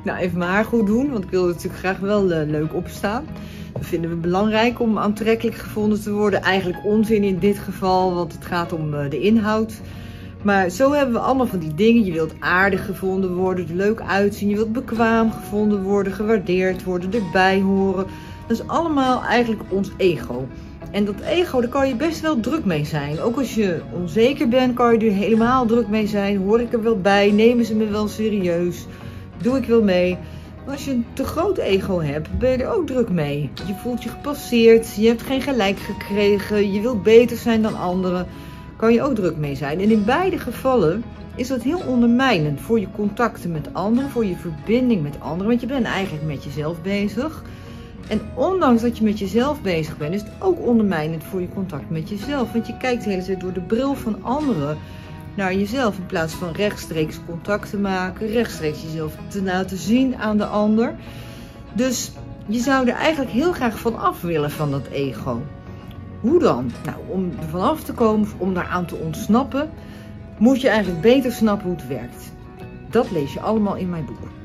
Nou, even mijn haar goed doen, want ik wil natuurlijk graag wel leuk opstaan. Dat vinden we belangrijk om aantrekkelijk gevonden te worden. Eigenlijk onzin in dit geval, want het gaat om de inhoud. Maar zo hebben we allemaal van die dingen. Je wilt aardig gevonden worden, er leuk uitzien. Je wilt bekwaam gevonden worden, gewaardeerd worden, erbij horen. Dat is allemaal eigenlijk ons ego. En dat ego, daar kan je best wel druk mee zijn. Ook als je onzeker bent, kan je er helemaal druk mee zijn. Hoor ik er wel bij? Nemen ze me wel serieus? Doe ik wel mee? Maar als je een te groot ego hebt, ben je er ook druk mee. Je voelt je gepasseerd, je hebt geen gelijk gekregen, je wilt beter zijn dan anderen. Kan je ook druk mee zijn. En in beide gevallen is dat heel ondermijnend voor je contacten met anderen, voor je verbinding met anderen. Want je bent eigenlijk met jezelf bezig. En ondanks dat je met jezelf bezig bent, is het ook ondermijnend voor je contact met jezelf. Want je kijkt de hele tijd door de bril van anderen naar jezelf. In plaats van rechtstreeks contact te maken, rechtstreeks jezelf te laten zien aan de ander. Dus je zou er eigenlijk heel graag van af willen van dat ego. Hoe dan? Nou, om er vanaf te komen of om daaraan te ontsnappen, moet je eigenlijk beter snappen hoe het werkt. Dat lees je allemaal in mijn boek.